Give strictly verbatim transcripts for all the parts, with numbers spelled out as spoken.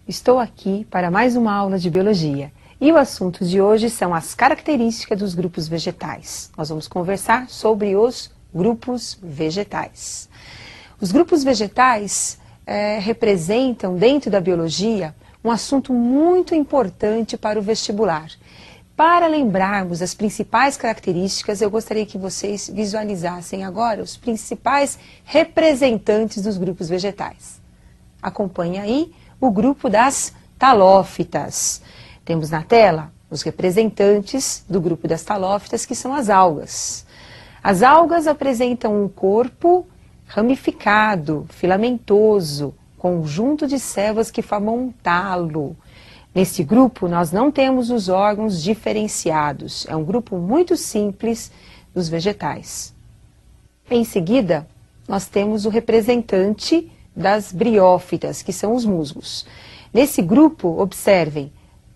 Estou aqui para mais uma aula de biologia e o assunto de hoje são as características dos grupos vegetais. Nós vamos conversar sobre os grupos vegetais. Os grupos vegetais é, representam dentro da biologia um assunto muito importante para o vestibular. Para lembrarmos as principais características, eu gostaria que vocês visualizassem agora os principais representantes dos grupos vegetais. Acompanhe aí o grupo das talófitas. Temos na tela os representantes do grupo das talófitas, que são as algas. As algas apresentam um corpo ramificado, filamentoso, conjunto de células que formam um talo. Nesse grupo, nós não temos os órgãos diferenciados. É um grupo muito simples dos vegetais. Em seguida, nós temos o representante das briófitas, que são os musgos. Nesse grupo, observem,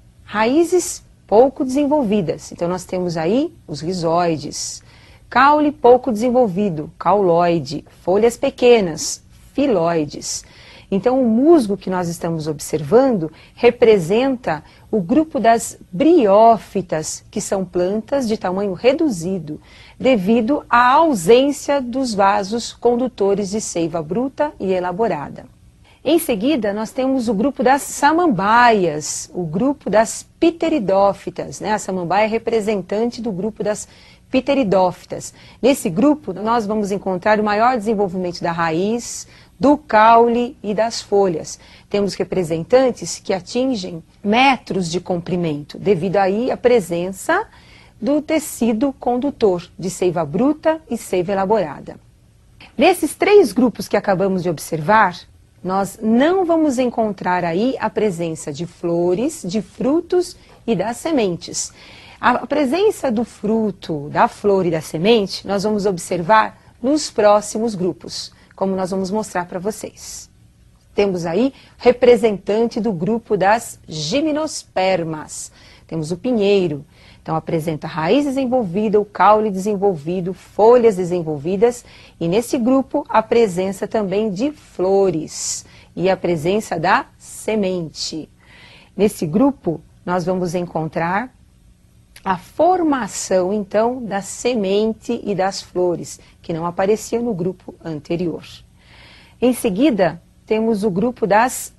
raízes pouco desenvolvidas. Então, nós temos aí os rizóides. Caule pouco desenvolvido, cauloide. Folhas pequenas, filóides. Então, o musgo que nós estamos observando representa o grupo das briófitas, que são plantas de tamanho reduzido, devido à ausência dos vasos condutores de seiva bruta e elaborada. Em seguida, nós temos o grupo das samambaias, o grupo das pteridófitas, né? A samambaia é representante do grupo das pteridófitas. Nesse grupo, nós vamos encontrar o maior desenvolvimento da raiz, do caule e das folhas. Temos representantes que atingem metros de comprimento, devido aí à presença do tecido condutor de seiva bruta e seiva elaborada. Nesses três grupos que acabamos de observar, nós não vamos encontrar aí a presença de flores, de frutos e das sementes. A presença do fruto, da flor e da semente, nós vamos observar nos próximos grupos, como nós vamos mostrar para vocês. Temos aí representante do grupo das gimnospermas. Temos o pinheiro, então apresenta raiz desenvolvida, o caule desenvolvido, folhas desenvolvidas, e nesse grupo a presença também de flores e a presença da semente. Nesse grupo nós vamos encontrar a formação, então, da semente e das flores, que não apareciam no grupo anterior. Em seguida, temos o grupo das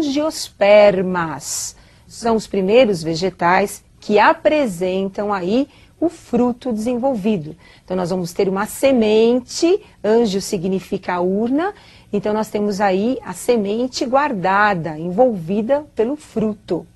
angiospermas. São os primeiros vegetais que apresentam aí o fruto desenvolvido. Então, nós vamos ter uma semente, angio significa urna, então nós temos aí a semente guardada, envolvida pelo fruto.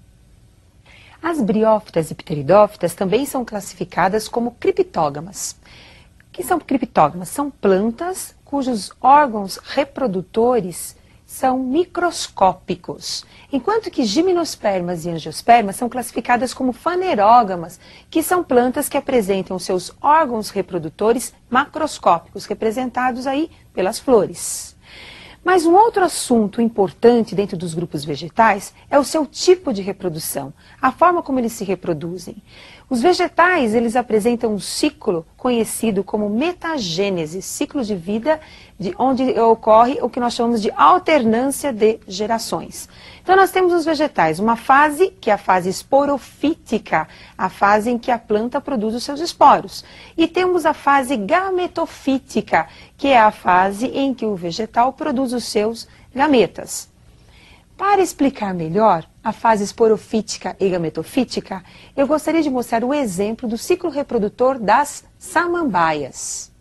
As briófitas e pteridófitas também são classificadas como criptógamas. O que são criptógamas? São plantas cujos órgãos reprodutores são microscópicos, enquanto que gimnospermas e angiospermas são classificadas como fanerógamas, que são plantas que apresentam seus órgãos reprodutores macroscópicos, representados aí pelas flores. Mas um outro assunto importante dentro dos grupos vegetais é o seu tipo de reprodução, a forma como eles se reproduzem. Os vegetais, eles apresentam um ciclo conhecido como metagênese, ciclo de vida de onde ocorre o que nós chamamos de alternância de gerações. Então nós temos os vegetais, uma fase que é a fase esporofítica, a fase em que a planta produz os seus esporos. E temos a fase gametofítica, que é a fase em que o vegetal produz os seus gametas. Para explicar melhor a fase esporofítica e gametofítica, eu gostaria de mostrar o exemplo do ciclo reprodutor das samambaias.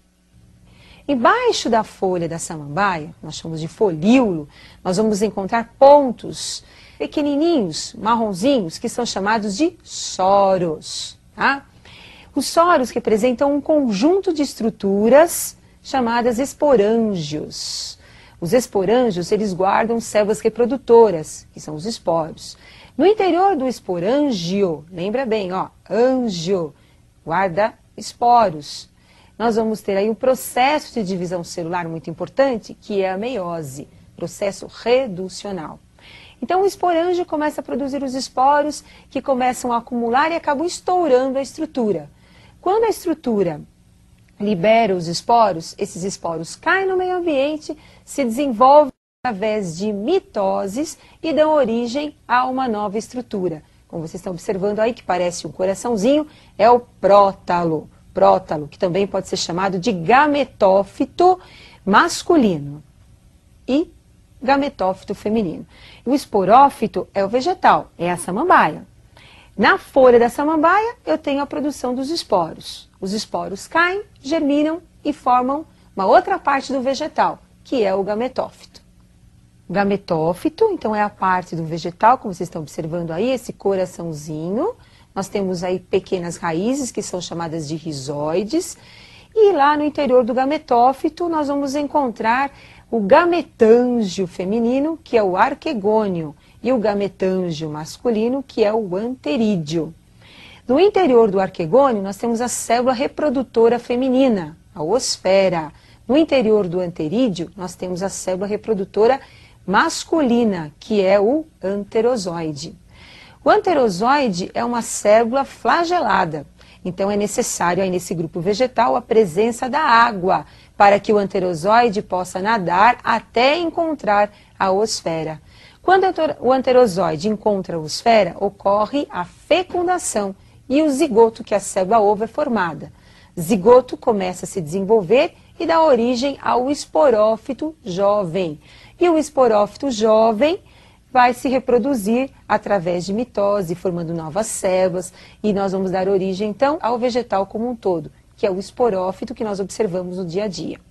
Embaixo da folha da samambaia, nós chamamos de folíolo, nós vamos encontrar pontos pequenininhos, marronzinhos, que são chamados de soros. Tá? Os soros representam um conjunto de estruturas chamadas esporângios. Os esporângios, eles guardam células reprodutoras, que são os esporos. No interior do esporângio, lembra bem, ó, ângio, guarda esporos. Nós vamos ter aí um processo de divisão celular muito importante, que é a meiose, processo reducional. Então o esporângio começa a produzir os esporos, que começam a acumular e acabam estourando a estrutura. Quando a estrutura libera os esporos, esses esporos caem no meio ambiente, se desenvolvem através de mitoses e dão origem a uma nova estrutura. Como vocês estão observando aí, que parece um coraçãozinho, é o prótalo. Prótalo, que também pode ser chamado de gametófito masculino e gametófito feminino. O esporófito é o vegetal, é a samambaia. Na folha da samambaia, eu tenho a produção dos esporos. Os esporos caem, germinam e formam uma outra parte do vegetal, que é o gametófito. O gametófito, então, é a parte do vegetal, como vocês estão observando aí, esse coraçãozinho. Nós temos aí pequenas raízes, que são chamadas de rizóides. E lá no interior do gametófito, nós vamos encontrar o gametângio feminino, que é o arquegônio, e o gametângio masculino, que é o anterídeo. No interior do arquegônio, nós temos a célula reprodutora feminina, a osfera. No interior do anterídeo, nós temos a célula reprodutora masculina, que é o anterozoide. O anterozoide é uma célula flagelada, então é necessário aí nesse grupo vegetal a presença da água para que o anterozoide possa nadar até encontrar a osfera. Quando o anterozoide encontra a osfera, ocorre a fecundação e o zigoto, que é a célula ovo, é formada. Zigoto começa a se desenvolver e dá origem ao esporófito jovem. E o esporófito jovem vai se reproduzir através de mitose, formando novas células, e nós vamos dar origem, então, ao vegetal como um todo, que é o esporófito que nós observamos no dia a dia.